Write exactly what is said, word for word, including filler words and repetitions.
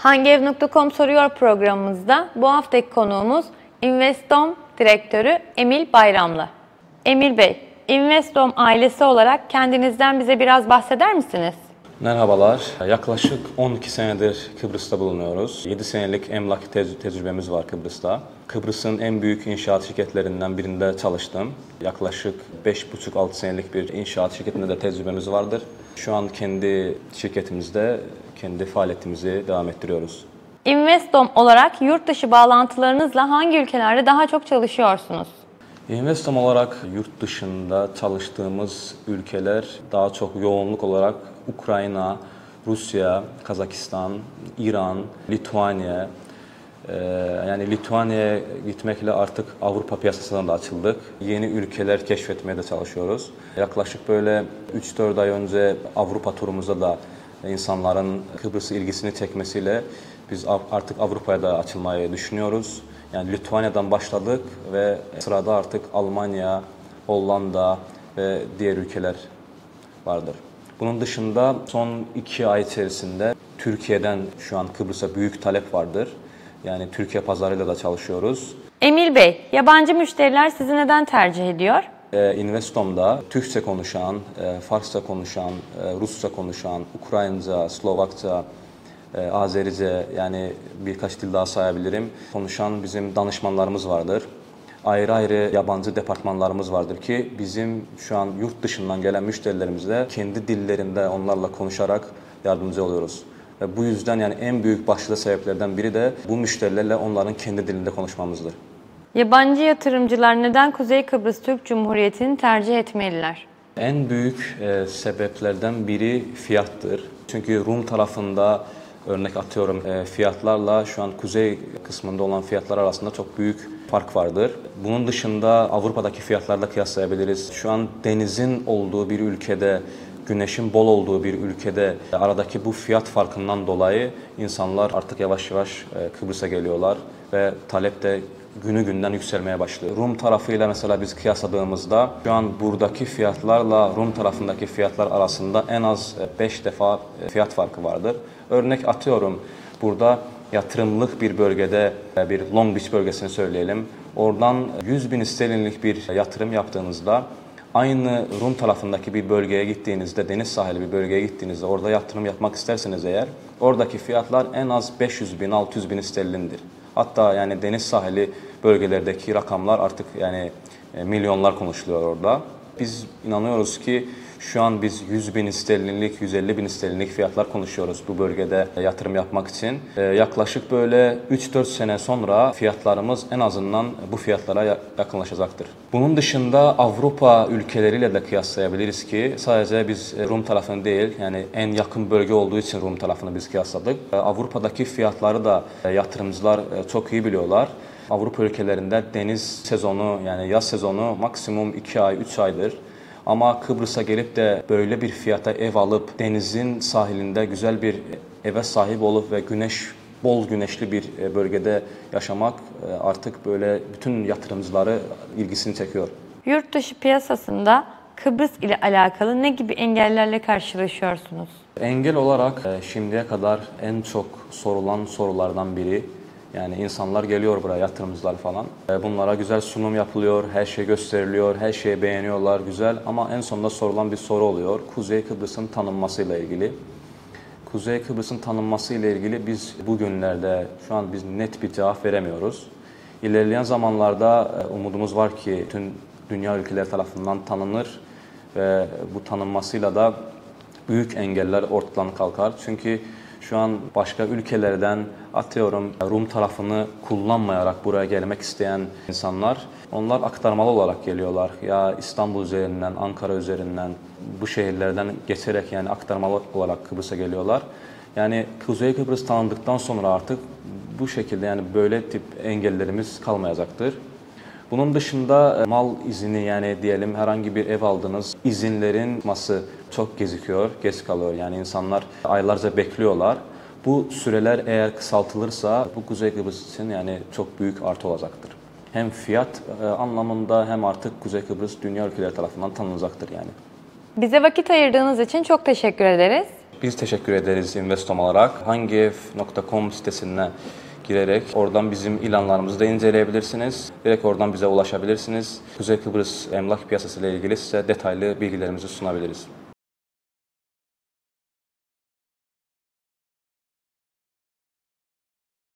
Hangeev nokta com soruyor programımızda bu haftaki konuğumuz Investom Direktörü Emil Bayramlı. Emil Bey, Investom ailesi olarak kendinizden bize biraz bahseder misiniz? Merhabalar. Yaklaşık on iki senedir Kıbrıs'ta bulunuyoruz. yedi senelik emlak tec- tecrübemiz var Kıbrıs'ta. Kıbrıs'ın en büyük inşaat şirketlerinden birinde çalıştım. Yaklaşık beş buçuk altı senelik bir inşaat şirketinde de tecrübemiz vardır. Şu an kendi şirketimizde kendi faaliyetimizi devam ettiriyoruz. Investom olarak yurt dışı bağlantılarınızla hangi ülkelerde daha çok çalışıyorsunuz? Investom olarak yurt dışında çalıştığımız ülkeler daha çok yoğunluk olarak Ukrayna, Rusya, Kazakistan, İran, Litvanya. Ee, yani Litvanya'ya gitmekle artık Avrupa piyasasına da açıldık. Yeni ülkeler keşfetmeye de çalışıyoruz. Yaklaşık böyle üç dört ay önce Avrupa turumuzda da insanların Kıbrıs'a ilgisini çekmesiyle biz artık Avrupa'ya da açılmayı düşünüyoruz. Yani Litvanya'dan başladık ve sırada artık Almanya, Hollanda ve diğer ülkeler vardır. Bunun dışında son iki ay içerisinde Türkiye'den şu an Kıbrıs'a büyük talep vardır. Yani Türkiye pazarıyla da çalışıyoruz. Emil Bey, yabancı müşteriler sizi neden tercih ediyor? Ee, Investom'da Türkçe konuşan, e, Farsça konuşan, e, Rusça konuşan, Ukraynaca, Slovakça, e, Azerice, yani birkaç dil daha sayabilirim, konuşan bizim danışmanlarımız vardır. Ayrı ayrı yabancı departmanlarımız vardır ki bizim şu an yurt dışından gelen müşterilerimizle kendi dillerinde onlarla konuşarak yardımcı oluyoruz. Ve bu yüzden yani en büyük başlıca sebeplerden biri de bu müşterilerle onların kendi dilinde konuşmamızdır. Yabancı yatırımcılar neden Kuzey Kıbrıs Türk Cumhuriyeti'ni tercih etmeliler? En büyük e, sebeplerden biri fiyattır. Çünkü Rum tarafında örnek atıyorum e, fiyatlarla şu an kuzey kısmında olan fiyatlar arasında çok büyük fark vardır. Bunun dışında Avrupa'daki fiyatlarla kıyaslayabiliriz. Şu an denizin olduğu bir ülkede, güneşin bol olduğu bir ülkede aradaki bu fiyat farkından dolayı insanlar artık yavaş yavaş e, Kıbrıs'a geliyorlar ve talep de günü günden yükselmeye başlıyor. Rum tarafıyla mesela biz kıyasladığımızda şu an buradaki fiyatlarla Rum tarafındaki fiyatlar arasında en az beş defa fiyat farkı vardır. Örnek atıyorum, burada yatırımlık bir bölgede, bir Long Beach bölgesini söyleyelim. Oradan yüz bin sterlinlik bir yatırım yaptığınızda aynı Rum tarafındaki bir bölgeye gittiğinizde, deniz sahili bir bölgeye gittiğinizde orada yatırım yapmak isterseniz eğer oradaki fiyatlar en az beş yüz bin altı yüz bin sterlindir. Hatta yani deniz sahili bölgelerdeki rakamlar artık yani milyonlar konuşuluyor orada. Biz inanıyoruz ki şu an biz yüz bin sterlinlik, yüz elli bin sterlinlik fiyatlar konuşuyoruz bu bölgede yatırım yapmak için. Ee, yaklaşık böyle üç dört sene sonra fiyatlarımız en azından bu fiyatlara yakınlaşacaktır. Bunun dışında Avrupa ülkeleriyle de kıyaslayabiliriz ki sadece biz Rum tarafını değil, yani en yakın bölge olduğu için Rum tarafını biz kıyasladık. Ee, Avrupa'daki fiyatları da yatırımcılar çok iyi biliyorlar. Avrupa ülkelerinde deniz sezonu, yani yaz sezonu maksimum iki ay, üç aydır. Ama Kıbrıs'a gelip de böyle bir fiyata ev alıp denizin sahilinde güzel bir eve sahip olup ve güneş, bol güneşli bir bölgede yaşamak artık böyle bütün yatırımcıları ilgisini çekiyor. Yurt dışı piyasasında Kıbrıs ile alakalı ne gibi engellerle karşılaşıyorsunuz? Engel olarak şimdiye kadar en çok sorulan sorulardan biri, yani insanlar geliyor buraya, yatırımcılar falan. Bunlara güzel sunum yapılıyor, her şey gösteriliyor, her şeyi beğeniyorlar, güzel. Ama en sonunda sorulan bir soru oluyor. Kuzey Kıbrıs'ın tanınmasıyla ilgili. Kuzey Kıbrıs'ın tanınmasıyla ilgili biz bugünlerde şu an biz net bir cevap veremiyoruz. İlerleyen zamanlarda umudumuz var ki tüm dünya ülkeleri tarafından tanınır ve bu tanınmasıyla da büyük engeller ortadan kalkar. Çünkü şu an başka ülkelerden atıyorum Rum tarafını kullanmayarak buraya gelmek isteyen insanlar, onlar aktarmalı olarak geliyorlar. Ya İstanbul üzerinden, Ankara üzerinden, bu şehirlerden geçerek yani aktarmalı olarak Kıbrıs'a geliyorlar. Yani Kuzey Kıbrıs tanındıktan sonra artık bu şekilde yani böyle tip engellerimiz kalmayacaktır. Bunun dışında mal izni, yani diyelim herhangi bir ev aldınız, izinlerin çıkması çok gecikiyor, geç kalıyor. Yani insanlar aylarca bekliyorlar. Bu süreler eğer kısaltılırsa bu Kuzey Kıbrıs için yani çok büyük artı olacaktır. Hem fiyat anlamında hem artık Kuzey Kıbrıs dünya ülkeleri tarafından tanınacaktır yani. Bize vakit ayırdığınız için çok teşekkür ederiz. Biz teşekkür ederiz Investom olarak. hangiyev nokta com sitesine girerek oradan bizim ilanlarımızı da inceleyebilirsiniz. Direkt oradan bize ulaşabilirsiniz. Kuzey Kıbrıs emlak piyasası ile ilgili size detaylı bilgilerimizi sunabiliriz.